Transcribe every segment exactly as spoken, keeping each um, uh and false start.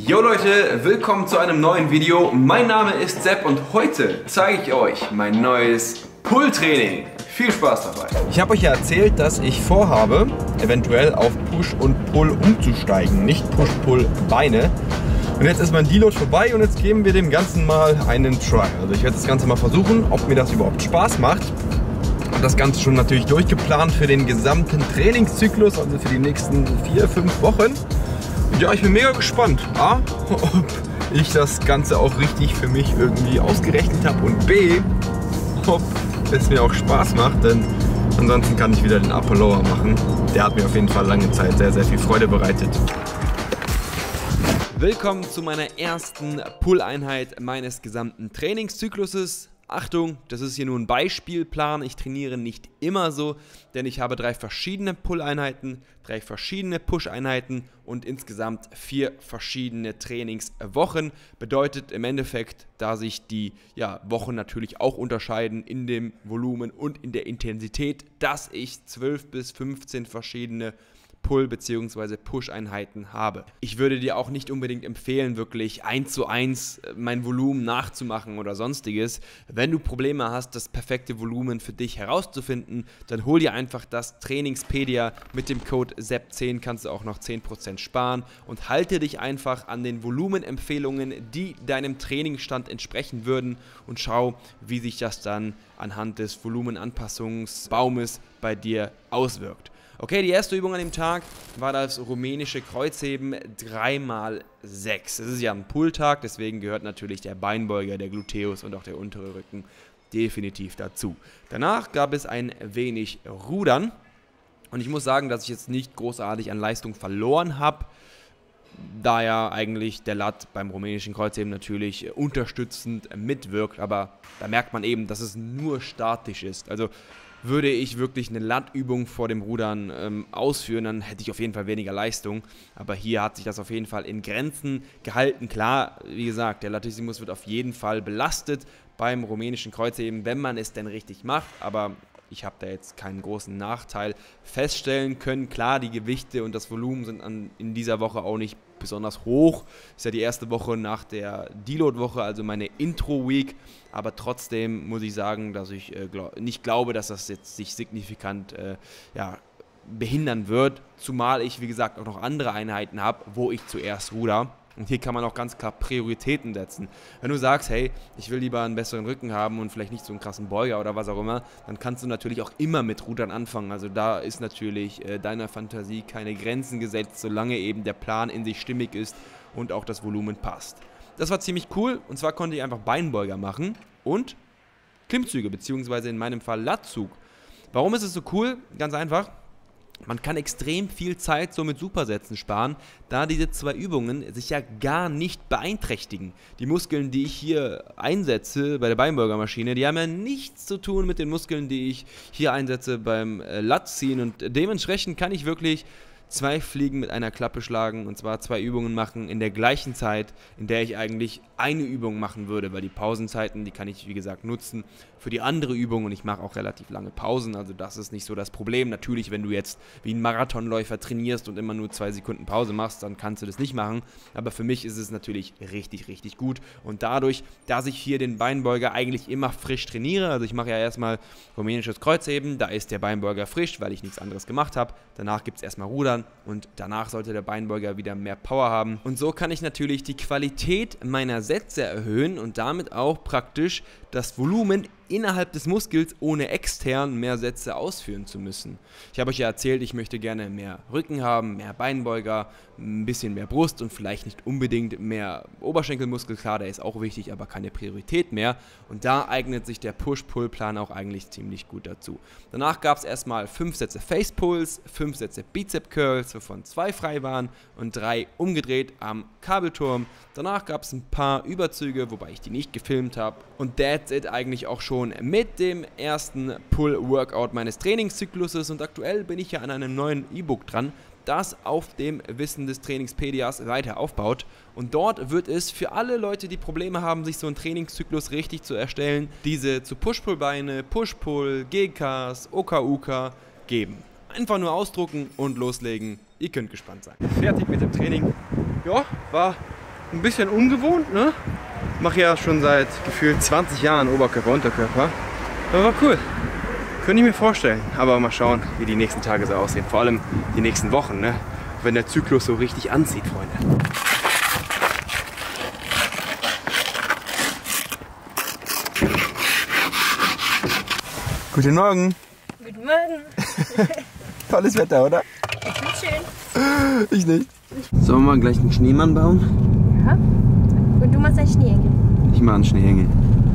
Jo Leute, willkommen zu einem neuen Video. Mein Name ist Sepp und heute zeige ich euch mein neues Pull-Training. Viel Spaß dabei. Ich habe euch ja erzählt, dass ich vorhabe, eventuell auf Push und Pull umzusteigen. Nicht Push-Pull-Beine. Und jetzt ist mein Deload vorbei und jetzt geben wir dem Ganzen mal einen Try. Also ich werde das Ganze mal versuchen, ob mir das überhaupt Spaß macht. Und das Ganze schon natürlich durchgeplant für den gesamten Trainingszyklus, also für die nächsten vier, fünf Wochen. Und ja, ich bin mega gespannt, A, ob ich das Ganze auch richtig für mich irgendwie ausgerechnet habe und B, ob es mir auch Spaß macht, denn ansonsten kann ich wieder den Upper Lower machen. Der hat mir auf jeden Fall lange Zeit sehr, sehr viel Freude bereitet. Willkommen zu meiner ersten Pull-Einheit meines gesamten Trainingszykluses. Achtung, das ist hier nur ein Beispielplan. Ich trainiere nicht immer so, denn ich habe drei verschiedene Pull-Einheiten, drei verschiedene Push-Einheiten und insgesamt vier verschiedene Trainingswochen. Bedeutet im Endeffekt, da sich die ja, Wochen natürlich auch unterscheiden in dem Volumen und in der Intensität, dass ich zwölf bis fünfzehn verschiedene Pull- bzw. Push-Einheiten habe. Ich würde dir auch nicht unbedingt empfehlen, wirklich eins zu eins mein Volumen nachzumachen oder sonstiges. Wenn du Probleme hast, das perfekte Volumen für dich herauszufinden, dann hol dir einfach das Trainingspedia. Mit dem Code Sepp zehn kannst du auch noch zehn Prozent sparen und halte dich einfach an den Volumenempfehlungen, die deinem Trainingsstand entsprechen würden und schau, wie sich das dann anhand des Volumenanpassungsbaumes bei dir auswirkt. Okay, die erste Übung an dem Tag war das rumänische Kreuzheben drei mal sechs. Es ist ja ein Pull-Tag, deswegen gehört natürlich der Beinbeuger, der Gluteus und auch der untere Rücken definitiv dazu. Danach gab es ein wenig Rudern und ich muss sagen, dass ich jetzt nicht großartig an Leistung verloren habe, da ja eigentlich der Lat beim rumänischen Kreuzheben natürlich unterstützend mitwirkt, aber da merkt man eben, dass es nur statisch ist. Also würde ich wirklich eine Lat-Übung vor dem Rudern ähm, ausführen, dann hätte ich auf jeden Fall weniger Leistung. Aber hier hat sich das auf jeden Fall in Grenzen gehalten. Klar, wie gesagt, der Latissimus wird auf jeden Fall belastet beim rumänischen Kreuzheben, wenn man es denn richtig macht. Aber ich habe da jetzt keinen großen Nachteil feststellen können. Klar, die Gewichte und das Volumen sind an, in dieser Woche auch nicht besonders hoch. Ist ja die erste Woche nach der Deload-Woche, also meine Intro-Week. Aber trotzdem muss ich sagen, dass ich äh, glaub, nicht glaube, dass das jetzt sich signifikant äh, ja, behindern wird. Zumal ich, wie gesagt, auch noch andere Einheiten habe, wo ich zuerst ruder. Und hier kann man auch ganz klar Prioritäten setzen. Wenn du sagst, hey, ich will lieber einen besseren Rücken haben und vielleicht nicht so einen krassen Beuger oder was auch immer, dann kannst du natürlich auch immer mit Rudern anfangen. Also da ist natürlich äh, deiner Fantasie keine Grenzen gesetzt, solange eben der Plan in sich stimmig ist und auch das Volumen passt. Das war ziemlich cool und zwar konnte ich einfach Beinbeuger machen und Klimmzüge, beziehungsweise in meinem Fall Latzug. Warum ist es so cool? Ganz einfach. Man kann extrem viel Zeit so mit Supersätzen sparen, da diese zwei Übungen sich ja gar nicht beeinträchtigen. Die Muskeln, die ich hier einsetze bei der Beinbeugermaschine, die haben ja nichts zu tun mit den Muskeln, die ich hier einsetze beim äh, Latziehen und dementsprechend kann ich wirklich zwei Fliegen mit einer Klappe schlagen und zwar zwei Übungen machen in der gleichen Zeit, in der ich eigentlich eine Übung machen würde, weil die Pausenzeiten, die kann ich wie gesagt nutzen für die andere Übung und ich mache auch relativ lange Pausen, also das ist nicht so das Problem. Natürlich, wenn du jetzt wie ein Marathonläufer trainierst und immer nur zwei Sekunden Pause machst, dann kannst du das nicht machen, aber für mich ist es natürlich richtig, richtig gut und dadurch, dass ich hier den Beinbeuger eigentlich immer frisch trainiere, also ich mache ja erstmal rumänisches Kreuzheben, da ist der Beinbeuger frisch, weil ich nichts anderes gemacht habe, danach gibt es erstmal Rudern und danach sollte der Beinbeuger wieder mehr Power haben und so kann ich natürlich die Qualität meiner Sätze erhöhen und damit auch praktisch das Volumen innerhalb des Muskels, ohne extern mehr Sätze ausführen zu müssen. Ich habe euch ja erzählt, ich möchte gerne mehr Rücken haben, mehr Beinbeuger, ein bisschen mehr Brust und vielleicht nicht unbedingt mehr Oberschenkelmuskel. Klar, der ist auch wichtig, aber keine Priorität mehr. Und da eignet sich der Push-Pull-Plan auch eigentlich ziemlich gut dazu. Danach gab es erstmal fünf Sätze Face-Pulls, fünf Sätze Bizep-Curls, wovon zwei frei waren und drei umgedreht am Kabelturm. Danach gab es ein paar Überzüge, wobei ich die nicht gefilmt habe. Und that's it eigentlich auch schon mit dem ersten Pull-Workout meines Trainingszykluses. Und aktuell bin ich ja an einem neuen E-Book dran, das auf dem Wissen des Trainingspedias weiter aufbaut. Und dort wird es für alle Leute, die Probleme haben, sich so einen Trainingszyklus richtig zu erstellen, diese zu Push-Pull-Beine, Push-Pull, G Ks, O K U K geben. Einfach nur ausdrucken und loslegen. Ihr könnt gespannt sein. Fertig mit dem Training. Ja, war ein bisschen ungewohnt, ne? Mache ja schon seit gefühlt zwanzig Jahren Oberkörper, Unterkörper. Aber war cool. Könnte ich mir vorstellen. Aber mal schauen, wie die nächsten Tage so aussehen. Vor allem die nächsten Wochen, ne? Wenn der Zyklus so richtig anzieht, Freunde. Guten Morgen. Guten Morgen. Tolles Wetter, oder? Ich find's schön. Ich nicht. Sollen wir mal gleich einen Schneemann bauen? Ja. Und du machst einen Schneeengel. Ich mache einen Schneeengel.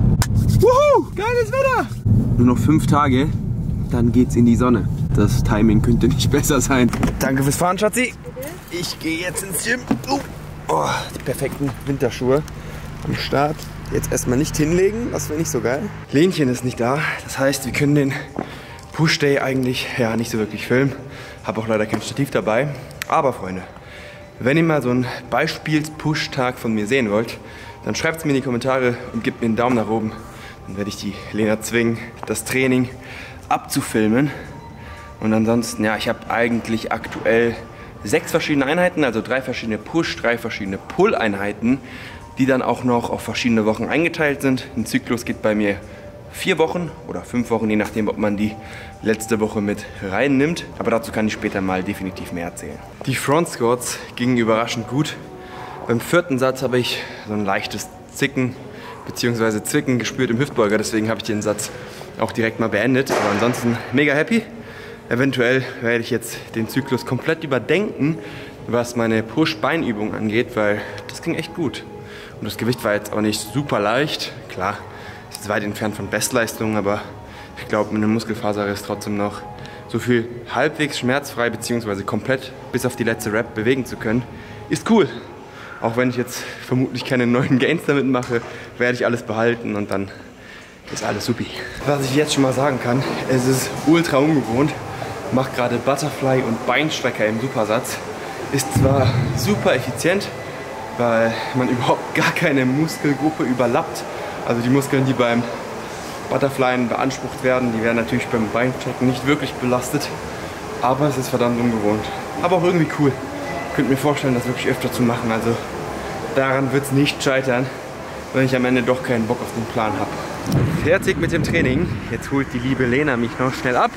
Wuhu! Geiles Wetter! Nur noch fünf Tage, dann geht's in die Sonne. Das Timing könnte nicht besser sein. Danke fürs Fahren, Schatzi. Bitte? Ich gehe jetzt ins Gym. Oh. Oh, die perfekten Winterschuhe am Start. Jetzt erstmal nicht hinlegen, das wäre nicht so geil. Lenchen ist nicht da, das heißt, wir können den Push Day eigentlich ja nicht so wirklich filmen. Habe auch leider kein Stativ dabei. Aber Freunde, wenn ihr mal so einen Beispiels-Push-Tag von mir sehen wollt, dann schreibt es mir in die Kommentare und gebt mir einen Daumen nach oben. Dann werde ich die Lena zwingen, das Training abzufilmen. Und ansonsten, ja, ich habe eigentlich aktuell sechs verschiedene Einheiten, also drei verschiedene Push, drei verschiedene Pull-Einheiten, die dann auch noch auf verschiedene Wochen eingeteilt sind. Ein Zyklus geht bei mir vier Wochen oder fünf Wochen, je nachdem, ob man die letzte Woche mit reinnimmt. Aber dazu kann ich später mal definitiv mehr erzählen. Die Front Squats gingen überraschend gut. Beim vierten Satz habe ich so ein leichtes Zicken bzw. Zwicken gespürt im Hüftbeuger. Deswegen habe ich den Satz auch direkt mal beendet. Aber ansonsten mega happy. Eventuell werde ich jetzt den Zyklus komplett überdenken, was meine Push-Beinübung angeht, weil das ging echt gut. Und das Gewicht war jetzt auch nicht super leicht. Klar, ist jetzt weit entfernt von Bestleistungen, aber ich glaube, mit einem Muskelfaserriss trotzdem noch so viel halbwegs schmerzfrei bzw. komplett bis auf die letzte Rep bewegen zu können, ist cool. Auch wenn ich jetzt vermutlich keine neuen Gains damit mache, werde ich alles behalten und dann ist alles supi. Was ich jetzt schon mal sagen kann, es ist ultra ungewohnt. Mache gerade Butterfly und Beinstrecker im Supersatz. Ist zwar super effizient, weil man überhaupt gar keine Muskelgruppe überlappt. Also die Muskeln, die beim Butterflyen beansprucht werden, die werden natürlich beim Beinstrecken nicht wirklich belastet. Aber es ist verdammt ungewohnt. Aber auch irgendwie cool. Ich könnte mir vorstellen, das wirklich öfter zu machen. Also daran wird es nicht scheitern, wenn ich am Ende doch keinen Bock auf den Plan habe. Fertig mit dem Training. Jetzt holt die liebe Lena mich noch schnell ab.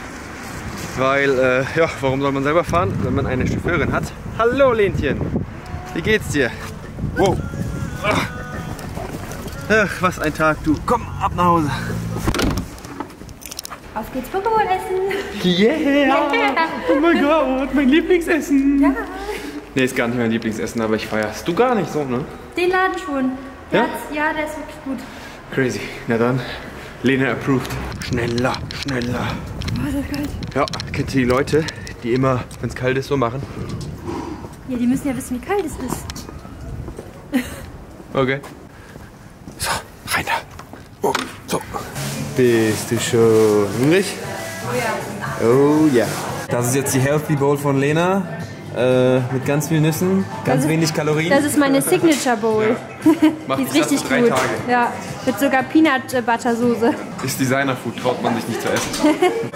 Weil, äh, ja, warum soll man selber fahren, wenn man eine Chauffeurin hat? Hallo Lenchen, wie geht's dir? Wow. Ach, was ein Tag, du. Komm, ab nach Hause. Auf geht's Pokémon essen. Yeah! Yeah. Oh mein Gott, mein Lieblingsessen. Ja. Nee, ist gar nicht mein Lieblingsessen, aber ich feier's. Du gar nicht so, ne? Den Laden schon. Der Ja? hat's- ja, der ist wirklich gut. Crazy. Na dann, Lena approved. Schneller, schneller. Oh, das ist geil. Ja, kennt ihr die Leute, die immer, wenn es kalt ist, so machen? Ja, die müssen ja wissen, wie kalt es ist. Okay. So, rein da. Oh, so. Bist du schon hungrig? Oh ja. Oh ja. Das ist jetzt die Healthy Bowl von Lena. Äh, mit ganz vielen Nüssen, ganz Das ist- wenig Kalorien. Das ist meine Signature Bowl. Macht Die ist das für richtig drei gut. Tage. Ja, mit sogar Peanut Butter Soße. Ist Designer-Food, traut man sich nicht zu essen.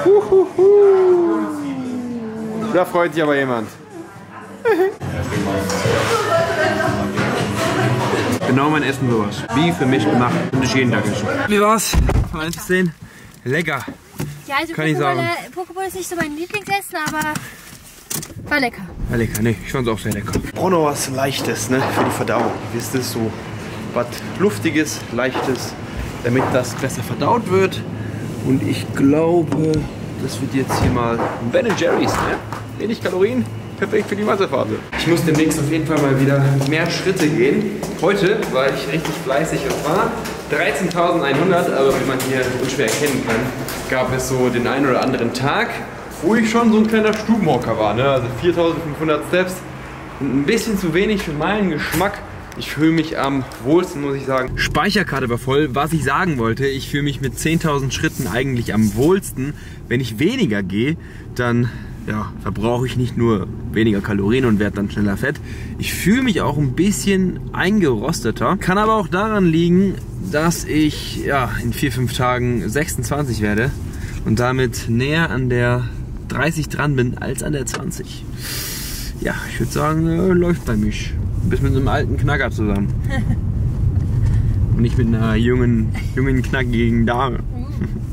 Da freut sich aber jemand. Genau mein Essen sowas. Wie für mich gemacht und ich jeden Tag essen. Wie war's? Von eins bis zehn? Lecker. Ja, also Kann ich sagen. Pokéball ist nicht so mein Lieblingsessen, aber war lecker. Ja, lecker, ne? Ich fand's auch sehr lecker. Ich brauche noch was Leichtes, ne? Für die Verdauung. Ihr wisst es, so was Luftiges, Leichtes, damit das besser verdaut wird. Und ich glaube, das wird jetzt hier mal ein Ben and Jerry's, ne? Wenig Kalorien, perfekt für die Massephase. Ich muss demnächst auf jeden Fall mal wieder mehr Schritte gehen. Heute war ich richtig fleißig, und zwar dreizehntausendeinhundert, aber wie man hier unschwer erkennen kann, gab es so den einen oder anderen Tag, wo ich schon so ein kleiner Stubenhocker war, ne? Also viertausendfünfhundert Steps, ein bisschen zu wenig für meinen Geschmack. Ich fühle mich am wohlsten, muss ich sagen. Speicherkarte war voll. Was ich sagen wollte, ich fühle mich mit zehntausend Schritten eigentlich am wohlsten. Wenn ich weniger gehe, dann ja, verbrauche ich nicht nur weniger Kalorien und werde dann schneller fett. Ich fühle mich auch ein bisschen eingerosteter. Kann aber auch daran liegen, dass ich ja, in vier, fünf Tagen sechsundzwanzig werde und damit näher an der dreißig dran bin als an der zwanzig. Ja, ich würde sagen, äh, läuft bei mich. Du bist mit so einem alten Knacker zusammen. Und nicht mit einer jungen, jungen knackigen Dame. Uh.